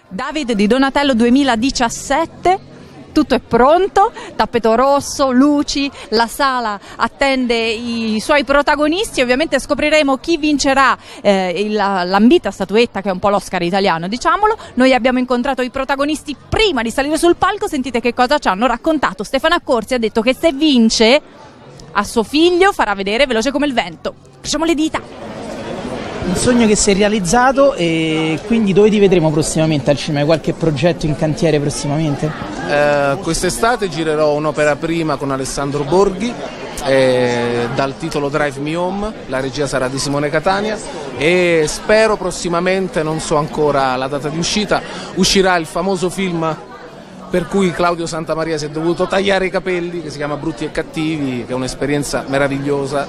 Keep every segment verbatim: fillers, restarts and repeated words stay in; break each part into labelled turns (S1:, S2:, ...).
S1: David di Donatello duemiladiciassette, tutto è pronto, tappeto rosso, luci, la sala attende i suoi protagonisti. Ovviamente scopriremo chi vincerà eh, il, l'ambita statuetta, che è un po' l'Oscar italiano, diciamolo. Noi abbiamo incontrato i protagonisti prima di salire sul palco, sentite che cosa ci hanno raccontato. Stefano Accorsi ha detto che se vince a suo figlio farà vedere Veloce come il vento. Facciamo le dita.
S2: Un sogno che si è realizzato, e quindi dove ti vedremo prossimamente al cinema? Hai qualche progetto in cantiere prossimamente?
S3: Eh, quest'estate girerò un'opera prima con Alessandro Borghi eh, dal titolo Drive Me Home, la regia sarà di Simone Catania, e spero prossimamente, non so ancora la data di uscita, uscirà il famoso film per cui Claudio Santamaria si è dovuto tagliare i capelli, che si chiama Brutti e Cattivi, che è un'esperienza meravigliosa.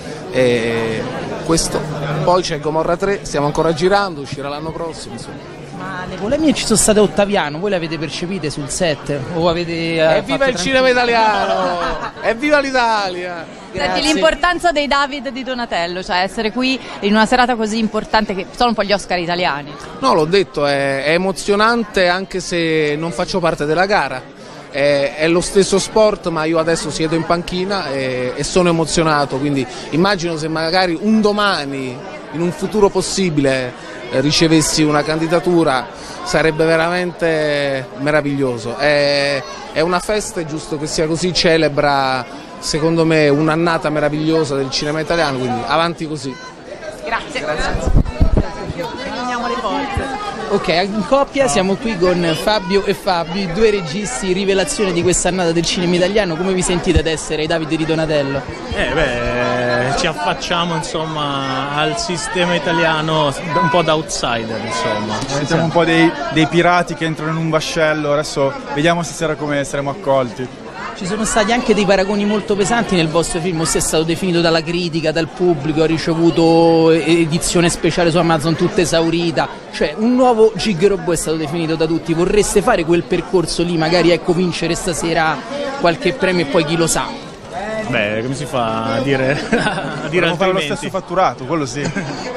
S3: E questo, poi c'è Gomorra tre, stiamo ancora girando, uscirà l'anno prossimo, insomma.
S2: Ma le polemiche ci sono state a Ottaviano, voi le avete percepite sul set? O avete
S3: Evviva il cinema italiano! Evviva l'Italia!
S1: Senti, l'importanza dei David di Donatello, cioè essere qui in una serata così importante, che sono un po' gli Oscar italiani.
S3: No, l'ho detto, è, è emozionante anche se non faccio parte della gara. È, è lo stesso sport, ma io adesso siedo in panchina e, e sono emozionato, quindi immagino se magari un domani, in un futuro possibile, eh, ricevessi una candidatura, sarebbe veramente meraviglioso. È, è una festa, è giusto che sia così, celebra secondo me un'annata meravigliosa del cinema italiano, quindi avanti così.
S1: Grazie.
S3: Grazie.
S1: Uniamo le forze.
S2: Ok, in coppia siamo qui con Fabio e Fabio, i due registi rivelazione di quest'annata del cinema italiano. Come vi sentite ad essere i David di Donatello?
S4: Eh beh, ci affacciamo insomma al sistema italiano un po' da outsider, insomma.
S5: Siamo un po' dei, dei pirati che entrano in un vascello, adesso vediamo stasera come saremo accolti.
S2: Ci sono stati anche dei paragoni molto pesanti nel vostro film, ossia è stato definito dalla critica, dal pubblico, ha ricevuto edizione speciale su Amazon tutta esaurita, cioè un nuovo Gigrobot è stato definito da tutti. Vorreste fare quel percorso lì, magari ecco vincere stasera qualche premio e poi chi lo sa?
S4: Beh, come si fa a dire, a dire
S5: Dobbiamo fare lo
S4: altrimenti?
S5: stesso fatturato, quello sì.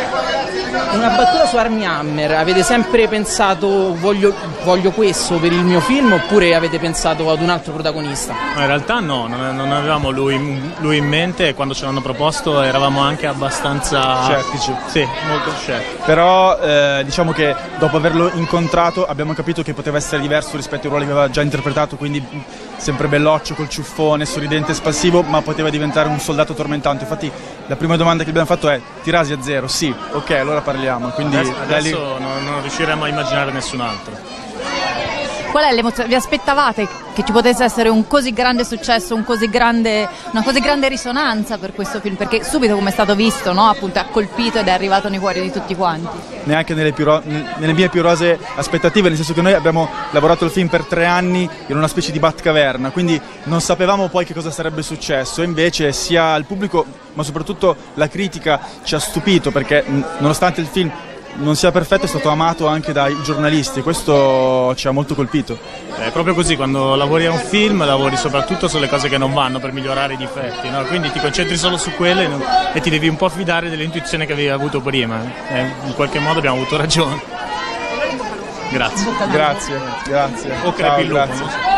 S2: Una battuta su Armie Hammer, avete sempre pensato voglio, voglio questo per il mio film, oppure avete pensato ad un altro protagonista?
S4: No, in realtà no, non, non avevamo lui, lui in mente, e quando ce l'hanno proposto eravamo anche abbastanza
S5: scettici.
S4: Sì, molto scettici.
S5: Però eh, diciamo che dopo averlo incontrato abbiamo capito che poteva essere diverso rispetto ai ruoli che aveva già interpretato, quindi sempre belloccio col ciuffone, sorridente e spassivo, ma poteva diventare un soldato tormentante. Infatti la prima domanda che abbiamo fatto è: ti rasi a zero? Sì, ok, allora parliamo. Quindi
S4: adesso, adesso
S5: lì...
S4: non, non riusciremo a immaginare nessun altro.
S1: Qual è l'emozione? Vi aspettavate che ci potesse essere un così grande successo, un così grande, una così grande risonanza per questo film? Perché subito, come è stato visto, no? Appunto, ha colpito ed è arrivato nei cuori di tutti quanti.
S5: Neanche nelle, più ro- nelle mie più rose aspettative, nel senso che noi abbiamo lavorato il film per tre anni in una specie di Batcaverna, quindi non sapevamo poi che cosa sarebbe successo, e invece sia il pubblico ma soprattutto la critica ci ha stupito, perché nonostante il film non sia perfetto è stato amato anche dai giornalisti, questo ci ha molto colpito.
S4: È proprio così, quando lavori a un film lavori soprattutto sulle cose che non vanno per migliorare i difetti, no? Quindi ti concentri solo su quelle e ti devi un po' fidare dell'intuizione che avevi avuto prima, e in qualche modo abbiamo avuto ragione. Grazie.
S5: Grazie, grazie.
S4: O crepi il lupo, non so.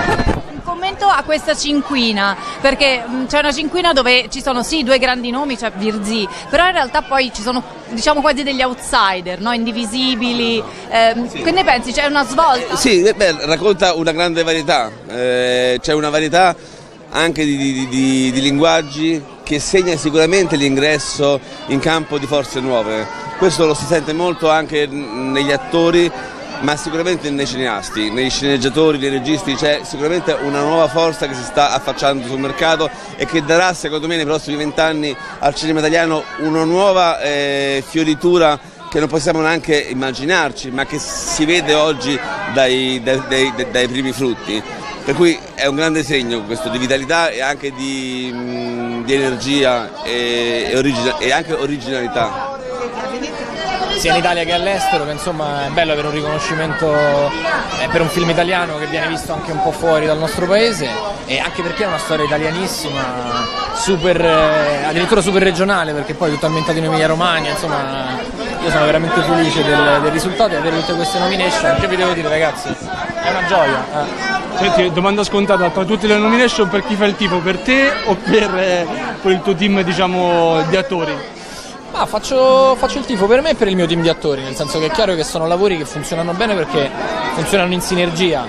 S1: A questa cinquina, perché mh, c'è una cinquina dove ci sono sì due grandi nomi, c'è Virzì, però in realtà poi ci sono, diciamo, quasi degli outsider, no? Indivisibili. Eh, sì. Che ne pensi? C'è una svolta?
S6: Sì, beh, racconta una grande varietà, eh, c'è una varietà anche di, di, di, di linguaggi che segna sicuramente l'ingresso in campo di forze nuove. Questo lo si sente molto anche negli attori, ma sicuramente nei cineasti, nei sceneggiatori, nei registi. C'è sicuramente una nuova forza che si sta affacciando sul mercato e che darà, secondo me, nei prossimi vent'anni al cinema italiano una nuova eh, fioritura che non possiamo neanche immaginarci, ma che si vede oggi dai, dai, dai, dai primi frutti. Per cui è un grande segno questo di vitalità e anche di, mh, di energia e, e, origina, e anche originalità.
S7: Sia in Italia che all'estero, che insomma è bello avere un riconoscimento eh, per un film italiano che viene visto anche un po' fuori dal nostro paese, e anche perché è una storia italianissima, super, eh, addirittura super regionale, perché poi è tutto ambientato in Emilia Romagna, insomma io sono veramente felice del, del risultato e avere tutte queste nomination, che vi devo dire ragazzi, è una gioia. Eh.
S8: Senti, domanda scontata, tra tutte le nomination per chi fa il tifo, per te o per, eh, per il tuo team, diciamo, di attori?
S7: Ah, faccio, faccio il tifo per me e per il mio team di attori, nel senso che è chiaro che sono lavori che funzionano bene perché funzionano in sinergia.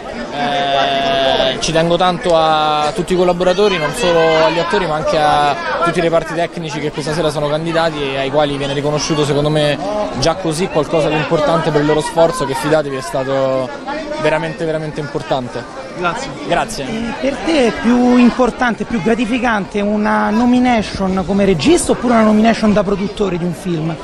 S7: Eh, ci tengo tanto a tutti i collaboratori, non solo agli attori ma anche a tutti i reparti tecnici che questa sera sono candidati e ai quali viene riconosciuto secondo me già così qualcosa di importante per il loro sforzo, che fidatevi è stato veramente veramente importante.
S8: Grazie.
S7: Grazie.
S9: E per te è più importante, più gratificante una nomination come regista oppure una nomination da produttore di un film?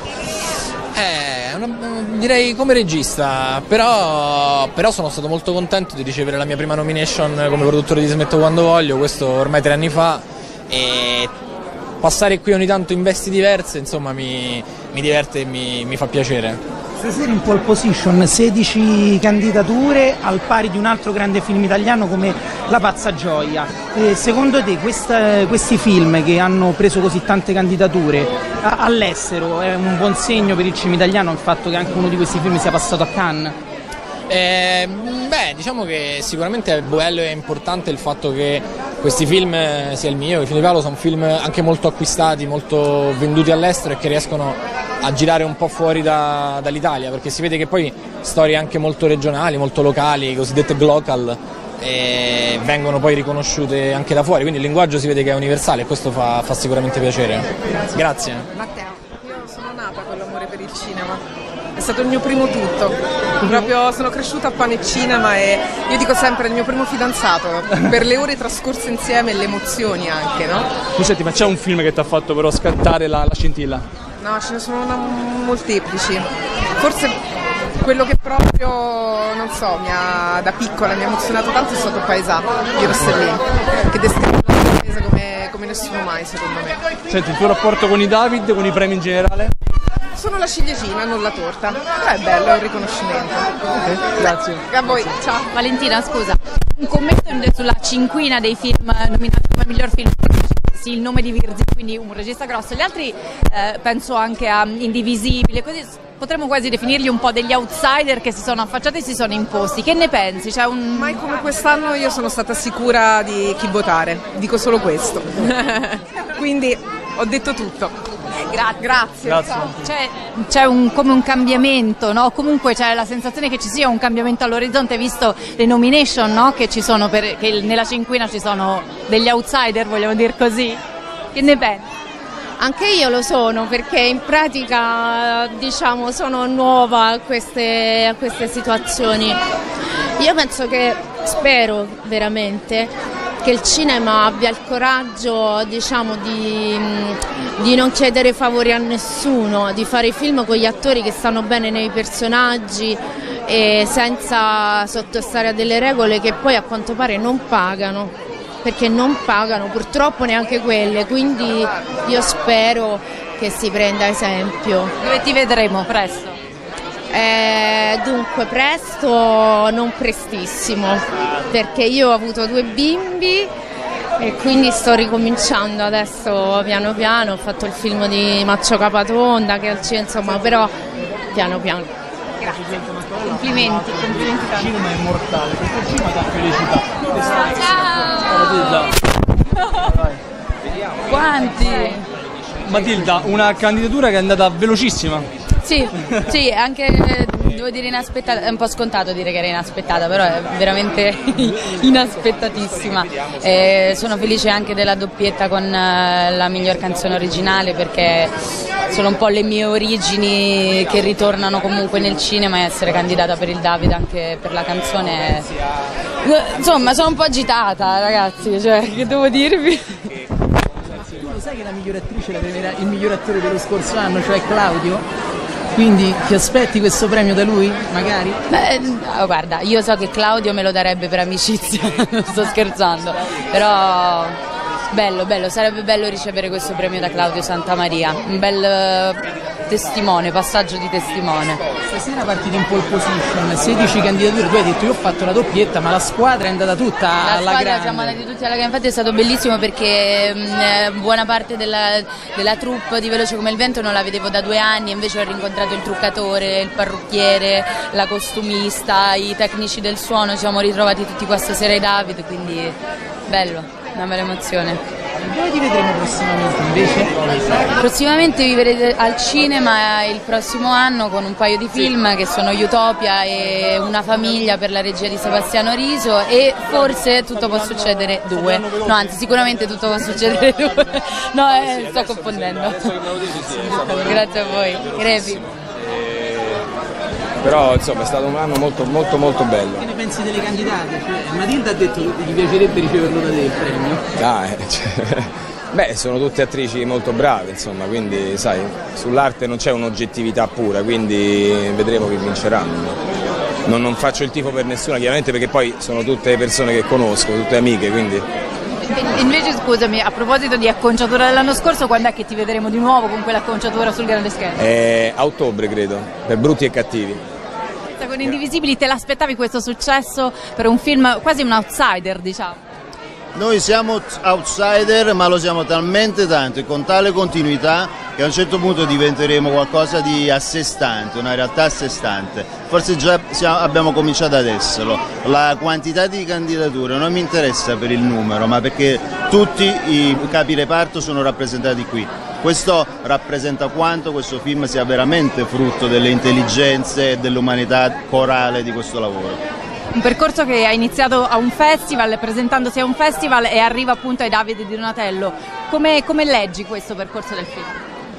S7: Eh, una, direi come regista, però, però sono stato molto contento di ricevere la mia prima nomination come produttore di Smetto quando voglio, questo ormai tre anni fa, e passare qui ogni tanto in vesti diverse insomma mi, mi diverte e mi, mi fa piacere.
S9: Stasera in pole position sedici candidature al pari di un altro grande film italiano come La pazza gioia. E secondo te questa, questi film che hanno preso così tante candidature a, all'estero è un buon segno per il cinema italiano il fatto che anche uno di questi film sia passato a Cannes?
S7: Eh, beh, diciamo che sicuramente è bello e importante il fatto che questi film, sia il mio che il film di Paolo, sono film anche molto acquistati, molto venduti all'estero e che riescono a girare un po' fuori da, dall'Italia, perché si vede che poi storie anche molto regionali, molto locali, cosiddette glocal, e vengono poi riconosciute anche da fuori, quindi il linguaggio si vede che è universale e questo fa, fa sicuramente piacere. Grazie.
S10: Matteo, io sono nata con l'amore per il cinema. È stato il mio primo tutto, proprio sono cresciuta a pane e cinema e io dico sempre il mio primo fidanzato, per le ore trascorse insieme e le emozioni anche, no?
S8: Mi senti, ma c'è un film che ti ha fatto però scattare la, la scintilla?
S10: No, ce ne sono una, molteplici, forse quello che proprio, non so, mi ha, da piccola mi ha emozionato tanto è stato Paesà di Rossellini, che descrive la paese come, come nessuno mai secondo me.
S8: Senti, il tuo rapporto con i David, con i premi in generale?
S10: Sono la ciliegina, non la torta. Però è bello, è un riconoscimento.
S8: Okay, grazie.
S10: A voi, ciao.
S1: Valentina, scusa, un commento sulla cinquina dei film nominati come miglior film. Sì, il nome di Virzi, quindi un regista grosso. Gli altri eh, penso anche a Indivisibile, così potremmo quasi definirli un po' degli outsider che si sono affacciati e si sono imposti. Che ne pensi? C'è un...
S10: Mai come quest'anno io sono stata sicura di chi votare, dico solo questo. Quindi ho detto tutto.
S1: Gra-
S10: grazie.
S8: Grazie.
S1: C'è, c'è un, come un cambiamento, no? Comunque c'è la sensazione che ci sia un cambiamento all'orizzonte, visto le nomination, no? Che ci sono, per, che nella cinquina ci sono degli outsider, vogliamo dire così. Che ne pensi?
S11: Anche io lo sono, perché in pratica diciamo sono nuova a queste, a queste situazioni. Io penso che, spero veramente che il cinema abbia il coraggio, diciamo, di, di non chiedere favori a nessuno, di fare i film con gli attori che stanno bene nei personaggi e senza sottostare a delle regole che poi a quanto pare non pagano, perché non pagano purtroppo neanche quelle, quindi io spero che si prenda esempio.
S1: Dove ti vedremo presto?
S11: Eh, dunque presto, non prestissimo, perché io ho avuto due bimbi e quindi sto ricominciando adesso piano piano. Ho fatto il film di Maccio Capatonda che al cinema, insomma, però piano piano.
S1: Grazie. Complimenti, complimenti tanti.
S8: Il cinema è immortale, questo cinema dà felicità.
S1: Ciao! Quanti?
S8: Matilda, una candidatura che è andata velocissima.
S12: Sì, sì, anche devo dire inaspettata, è un po' scontato dire che era inaspettata, però è veramente inaspettatissima. E sono felice anche della doppietta con la miglior canzone originale, perché sono un po' le mie origini che ritornano comunque nel cinema, e essere candidata per il David anche per la canzone. Insomma, sono un po' agitata, ragazzi, cioè, che devo dirvi?
S2: Tu lo sai che la migliore attrice la premierà il miglior attore dello scorso anno, cioè Claudio? Quindi ti aspetti questo premio da lui, magari?
S12: Beh, oh, guarda, io so che Claudio me lo darebbe per amicizia, non sto scherzando, però bello, bello, sarebbe bello ricevere questo premio da Claudio Santamaria, un bel eh, testimone, passaggio di testimone.
S2: Stasera partite in pole position, sedici candidature, tu hai detto io ho fatto la doppietta, ma la squadra è andata tutta
S12: la
S2: alla
S12: squadra,
S2: grande.
S12: siamo andati tutti alla grande, infatti è stato bellissimo perché mh, buona parte della, della troupe di Veloce come il vento non la vedevo da due anni, invece ho rincontrato il truccatore, il parrucchiere, la costumista, i tecnici del suono, ci siamo ritrovati tutti qua stasera ai David, quindi bello, una bella emozione.
S2: Dove ti vedremo prossimamente invece?
S12: Prossimamente vi vedrete al cinema il prossimo anno con un paio di film che sono Utopia e Una famiglia per la regia di Sebastiano Riso e forse Tutto può succedere due, no anzi sicuramente Tutto può succedere due, no eh, sto confondendo. Grazie a voi, Crepi.
S13: Però insomma è stato un anno molto molto molto bello.
S2: Che ne pensi delle candidate? Cioè, Matilda ha detto che gli piacerebbe riceverlo da te il premio.
S13: Ah, eh, cioè, beh, sono tutte attrici molto brave, insomma, quindi sai, sull'arte non c'è un'oggettività pura, quindi vedremo chi vinceranno. Non, non faccio il tifo per nessuna, chiaramente, perché poi sono tutte persone che conosco, tutte amiche, quindi.
S1: Invece scusami, a proposito di acconciatura dell'anno scorso, quando è che ti vedremo di nuovo con quell'acconciatura sul grande schermo?
S13: Eh, a ottobre credo, per Brutti e Cattivi.
S1: Con Indivisibili te l'aspettavi questo successo per un film quasi un outsider, diciamo?
S14: Noi siamo outsider, ma lo siamo talmente tanto e con tale continuità che a un certo punto diventeremo qualcosa di a sé stante, una realtà a sé stante. Forse già siamo, abbiamo cominciato ad esserlo. La quantità di candidature non mi interessa per il numero, ma perché tutti i capi reparto sono rappresentati qui. Questo rappresenta quanto questo film sia veramente frutto delle intelligenze e dell'umanità corale di questo lavoro.
S1: Un percorso che ha iniziato a un festival, presentandosi a un festival e arriva appunto ai Davide di Donatello. Come, come leggi questo percorso del film?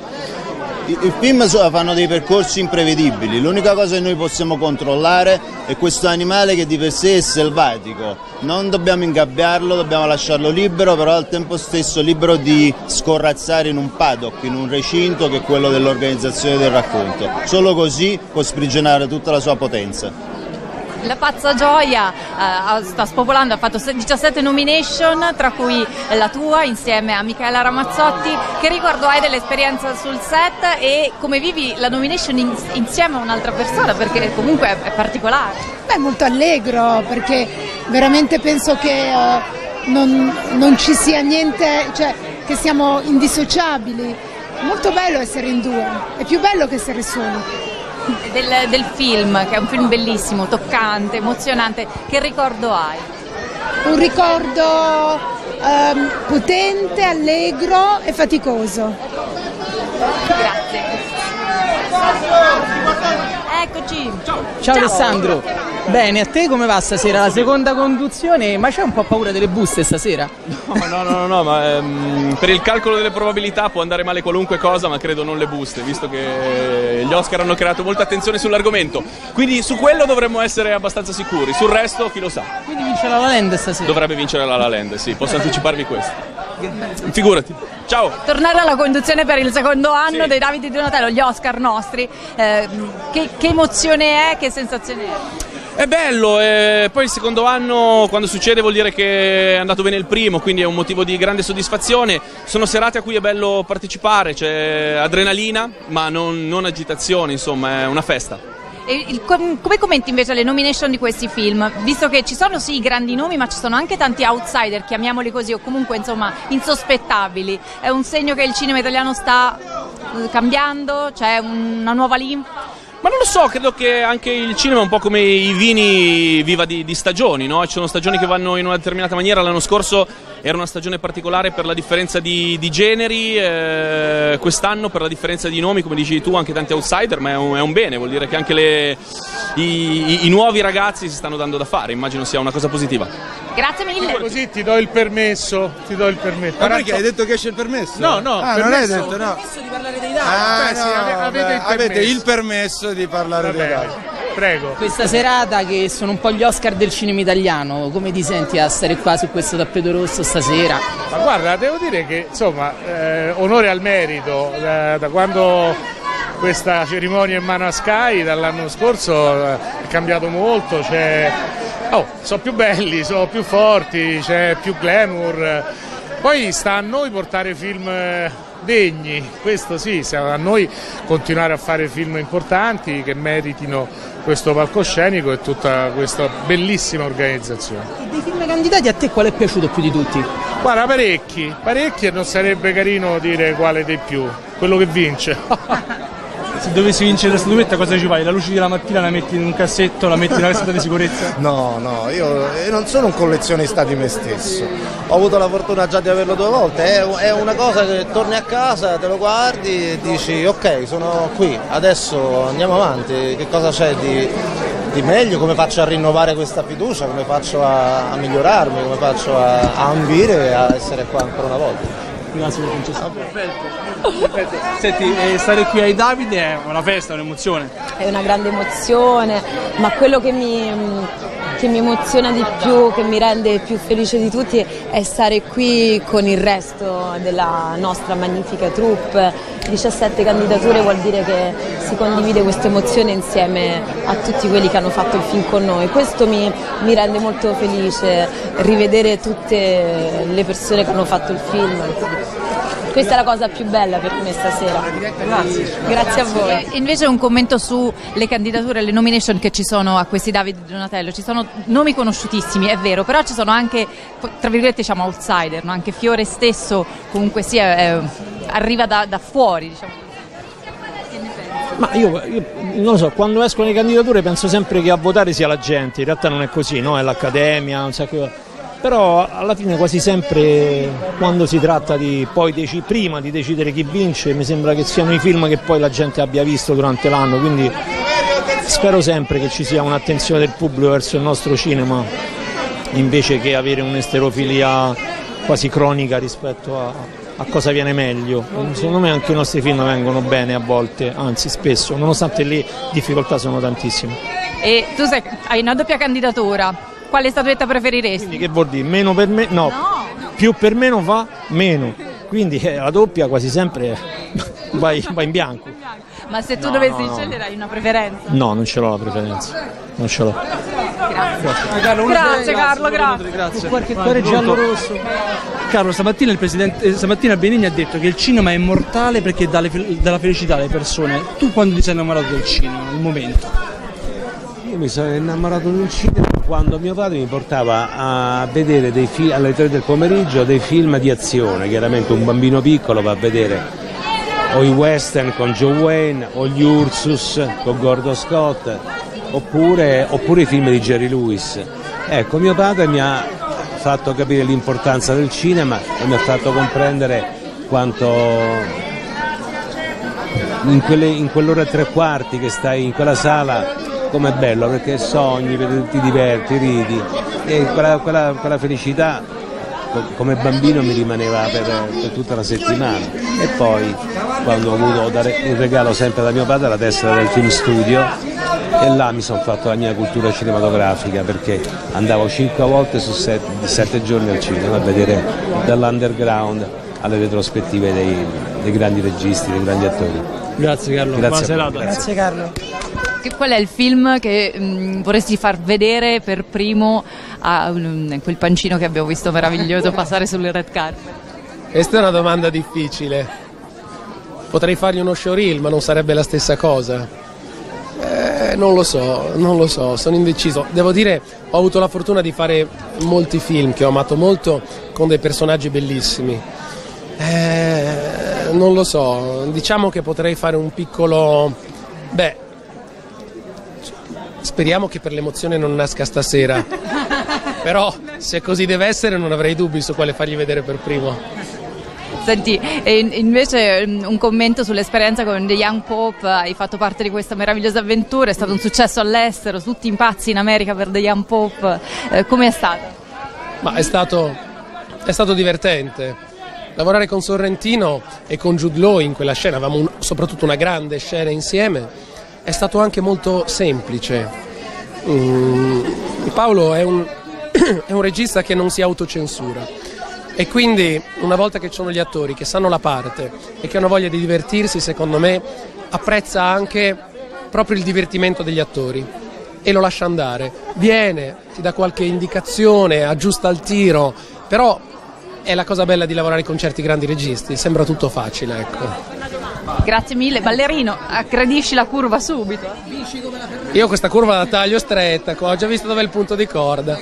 S14: I, i film fanno dei percorsi imprevedibili, l'unica cosa che noi possiamo controllare è questo animale che di per sé è selvatico. Non dobbiamo ingabbiarlo, dobbiamo lasciarlo libero, però al tempo stesso libero di scorrazzare in un paddock, in un recinto che è quello dell'organizzazione del racconto. Solo così può sprigionare tutta la sua potenza.
S1: La Pazza Gioia eh, sta spopolando, ha fatto diciassette nomination, tra cui la tua insieme a Michaela Ramazzotti. Che ricordo hai dell'esperienza sul set e come vivi la nomination in, insieme a un'altra persona, perché comunque è, è particolare?
S15: Beh, molto allegro, perché veramente penso che uh, non, non ci sia niente, cioè che siamo indissociabili. Molto bello essere in due, è più bello che essere soli.
S1: Del, del film, che è un film bellissimo, toccante, emozionante, che ricordo hai?
S15: Un ricordo um, potente, allegro e faticoso.
S1: Grazie. Eccoci.
S2: Ciao, Ciao Alessandro. Bene, a te come va stasera? La seconda conduzione, ma c'è un po' paura delle buste stasera?
S16: No, no, no, no, ma ehm, per il calcolo delle probabilità può andare male qualunque cosa, ma credo non le buste, visto che gli Oscar hanno creato molta attenzione sull'argomento. Quindi su quello dovremmo essere abbastanza sicuri, sul resto chi lo sa.
S2: Quindi vince la La Land stasera?
S16: Dovrebbe vincere la La Land, sì, posso anticiparvi questo. Figurati. Ciao.
S1: Tornare alla conduzione per il secondo anno
S16: sì.
S1: dei Davide di Donatello, gli Oscar nostri, eh, che, che emozione è, che sensazione è?
S16: È bello, e poi il secondo anno quando succede vuol dire che è andato bene il primo, quindi è un motivo di grande soddisfazione. Sono serate a cui è bello partecipare, c'è adrenalina ma non, non agitazione, insomma è una festa.
S1: E il, come commenti invece le nomination di questi film? Visto che ci sono sì i grandi nomi, ma ci sono anche tanti outsider, chiamiamoli così, o comunque insomma insospettabili. È un segno che il cinema italiano sta eh, cambiando? C'è una nuova linfa?
S16: Ma non lo so, credo che anche il cinema è un po' come i vini viva di, di stagioni, no? Ci sono stagioni che vanno in una determinata maniera. L'anno scorso era una stagione particolare per la differenza di, di generi, eh, quest'anno per la differenza di nomi, come dici tu, anche tanti outsider, ma è un, è un bene, vuol dire che anche le, i, i, i nuovi ragazzi si stanno dando da fare, immagino sia una cosa positiva.
S1: Grazie mille.
S17: Così ti do il permesso, ti do il permesso.
S18: Ma perché hai detto che esce il permesso?
S17: No, no,
S18: ah,
S17: permesso,
S18: non hai detto no.
S17: permesso
S18: di
S17: parlare dei
S18: dati. Ah,
S17: Beh,
S18: no,
S17: sì, avete,
S18: beh,
S17: il permesso.
S18: avete il permesso di parlare dei dati.
S17: Prego.
S2: Questa serata che sono un po' gli Oscar del cinema italiano, come ti senti a stare qua su questo tappeto rosso stasera?
S17: Ma guarda, devo dire che insomma, eh, onore al merito, da, da quando questa cerimonia è in mano a Sky, dall'anno scorso eh, è cambiato molto, c'è, oh, sono più belli, sono più forti, c'è più glamour. Poi sta a noi portare film degni, questo sì, sta a noi continuare a fare film importanti che meritino questo palcoscenico e tutta questa bellissima organizzazione.
S2: E dei film candidati a te qual è piaciuto più di tutti?
S17: Guarda, parecchi, parecchi e non sarebbe carino dire quale dei più, quello che vince.
S8: Se dovessi vincere la statuetta cosa ci fai? La luce della mattina la metti in un cassetto, la metti in una cassetta di sicurezza?
S18: No, no, io, io non sono un collezionista di me stesso, ho avuto la fortuna già di averlo due volte, è, è una cosa che torni a casa, te lo guardi e dici ok, sono qui, adesso andiamo avanti, che cosa c'è di, di meglio, come faccio a rinnovare questa fiducia, come faccio a, a migliorarmi, come faccio a, a ambire a essere qua ancora una volta.
S8: Grazie Francesco. Perfetto. Perfetto. Senti, eh, stare qui ai Davide è una festa, un'emozione.
S19: È una grande emozione, ma quello che mi, che mi emoziona di più, che mi rende più felice di tutti è stare qui con il resto della nostra magnifica troupe. diciassette candidature vuol dire che si condivide questa emozione insieme a tutti quelli che hanno fatto il film con noi. Questo mi, mi rende molto felice, rivedere tutte le persone che hanno fatto il film. Questa è la cosa più bella per me stasera. Grazie. Grazie a voi.
S1: E invece un commento sulle candidature, le nomination che ci sono a questi Davide Donatello. Ci sono nomi conosciutissimi, è vero, però ci sono anche, tra virgolette, diciamo outsider, no? Anche Fiore stesso comunque sia, eh, arriva da, da fuori, diciamo.
S20: Ma io, io non lo so, quando escono le candidature penso sempre che a votare sia la gente, in realtà non è così, no? È l'accademia, un sacco. Però alla fine quasi sempre quando si tratta di poi dec- prima di decidere chi vince mi sembra che siano i film che poi la gente abbia visto durante l'anno, quindi spero sempre che ci sia un'attenzione del pubblico verso il nostro cinema invece che avere un'esterofilia quasi cronica rispetto a, a cosa viene meglio. Secondo me anche i nostri film vengono bene a volte, anzi spesso, nonostante le difficoltà sono tantissime.
S1: E tu sei, hai una doppia candidatura. Quale statuetta preferiresti?
S20: Quindi che vuol dire? Meno per me? No. no. Più per me non fa meno. Quindi eh, la doppia quasi sempre vai, vai in bianco.
S1: Ma se tu
S20: no,
S1: dovessi
S20: no,
S1: scegliere hai una preferenza?
S20: No, non ce l'ho la preferenza. Non ce l'ho.
S1: Grazie.
S8: Grazie, Carlo,
S1: grazie, Carlo, grazie.
S8: grazie. Qualche cuore giallo-rosso. Carlo, stamattina il presidente stamattina Benigni ha detto che il cinema è immortale perché dà, le, dà la felicità alle persone. Tu quando ti sei innamorato del cinema, al momento?
S21: Io mi sono innamorato del cinema quando mio padre mi portava a vedere dei film alle tre del pomeriggio dei film di azione. Chiaramente un bambino piccolo va a vedere o i western con John Wayne o gli Ursus con Gordon Scott oppure, oppure i film di Jerry Lewis. Ecco, mio padre mi ha fatto capire l'importanza del cinema e mi ha fatto comprendere quanto in, quelle, in quell'ora e tre quarti che stai in quella sala com'è bello, perché sogni, ti diverti, ridi e quella, quella, quella felicità come bambino mi rimaneva per, per tutta la settimana. E poi quando ho avuto dare in regalo sempre da mio padre la tessera del film studio e là mi sono fatto la mia cultura cinematografica, perché andavo cinque volte su sette, sette giorni al cinema a vedere dall'underground alle retrospettive dei, dei grandi registi, dei grandi attori.
S8: Grazie Carlo,
S21: Grazie
S8: buona serata.
S21: Grazie.
S9: Grazie Carlo.
S1: Che, qual è il film che mh, vorresti far vedere per primo a um, quel pancino che abbiamo visto meraviglioso passare sulle red carpet?
S22: Questa è una domanda difficile. Potrei fargli uno showreel, ma non sarebbe la stessa cosa. Eh, non lo so, non lo so, sono indeciso. Devo dire, ho avuto la fortuna di fare molti film che ho amato molto con dei personaggi bellissimi. Eh, non lo so, diciamo che potrei fare un piccolo... Beh, speriamo che per l'emozione non nasca stasera, però se così deve essere non avrei dubbi su quale fargli vedere per primo.
S1: Senti, e invece un commento sull'esperienza con The Young Pope, hai fatto parte di questa meravigliosa avventura, è stato un successo all'estero, tutti impazzi in America per The Young Pope, eh, come è stato?
S22: Ma è stato, è stato divertente. Lavorare con Sorrentino e con Jude Law in quella scena, avevamo un, soprattutto una grande scena insieme, è stato anche molto semplice. Mm, Paolo è un, è un regista che non si autocensura e quindi una volta che ci sono gli attori che sanno la parte e che hanno voglia di divertirsi, secondo me apprezza anche proprio il divertimento degli attori e lo lascia andare. Viene, ti dà qualche indicazione, aggiusta il tiro, però è la cosa bella di lavorare con certi grandi registi, sembra tutto facile, ecco.
S1: Grazie mille, ballerino, aggredisci la curva subito.
S22: Io questa curva la taglio stretta, ho già visto dov'è il punto di corda.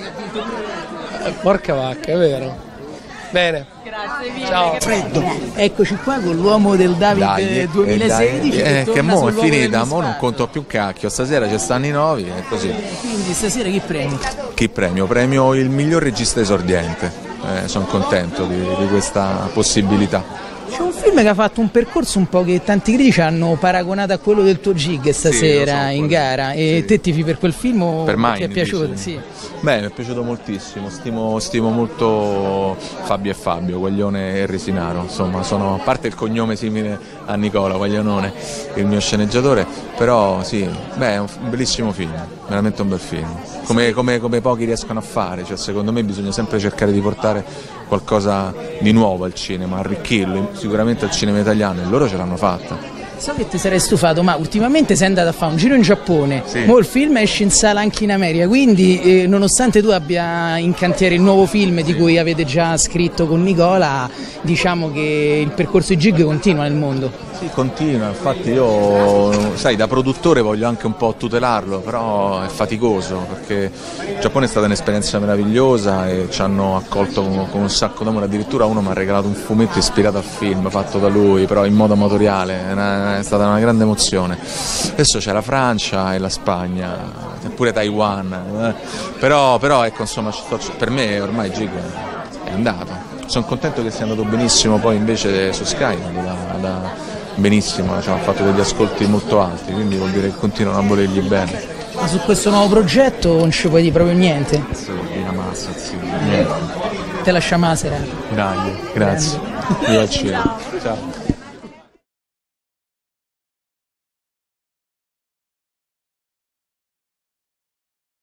S22: Eh, porca vacca, è vero. Bene.
S1: Grazie mille.
S22: Ciao.
S9: Freddo. Eccoci qua con l'uomo del David
S3: Dai,
S9: duemilasedici.
S3: eh, dai, eh, che mo' è finita, mo' non
S9: conto.
S3: conto più un cacchio, stasera ci stanno i novi e così.
S9: Quindi stasera chi premi?
S3: Chi premio? Premio il miglior regista esordiente, eh, sono contento di, di questa possibilità.
S9: C'è un film che ha fatto un percorso un po' che tanti critici hanno paragonato a quello del tuo gig stasera
S3: so,
S9: in gara, e
S3: sì.
S9: te tifi per quel film o
S3: Per
S9: ti
S3: Mine,
S9: è piaciuto?
S3: dici?
S9: Sì.
S3: Beh, mi è piaciuto moltissimo, stimo, stimo molto Fabio e Fabio, Guaglione e Resinaro, insomma, sono, a parte il cognome simile a Nicola Guaglionone, il mio sceneggiatore, però sì, beh, è un bellissimo film, veramente un bel film, come, come, come pochi riescono a fare, cioè, secondo me bisogna sempre cercare di portare qualcosa di nuovo al cinema, arricchirlo, sicuramente al cinema italiano, e loro ce l'hanno fatta.
S9: So che ti sarei stufato, ma ultimamente sei andato a fare un giro in Giappone,
S3: Sì.
S9: mo il film esce in sala anche in America, quindi eh, nonostante tu abbia in cantiere il nuovo film di cui avete già scritto con Nicola, diciamo che il percorso di gig continua nel mondo.
S3: Sì, continua, infatti io, sai, da produttore voglio anche un po' tutelarlo, però è faticoso, perché il Giappone è stata un'esperienza meravigliosa e ci hanno accolto con, con un sacco d'amore, addirittura uno mi ha regalato un fumetto ispirato al film, fatto da lui, però in modo amatoriale, è, una, è stata una grande emozione. Adesso c'è la Francia e la Spagna, pure Taiwan, eh. però, però ecco, insomma, sto, per me ormai Gig è andato. Sono contento che sia andato benissimo poi invece su Sky, da, da benissimo, cioè, ha fatto degli ascolti molto alti, quindi vuol dire che continuano a volergli bene.
S9: Ma su questo nuovo progetto non ci puoi dire proprio niente?
S3: Sì, una massa, sì, niente.
S9: Te lascia Masera.
S3: Grande, grazie. Io al cinema. Ciao.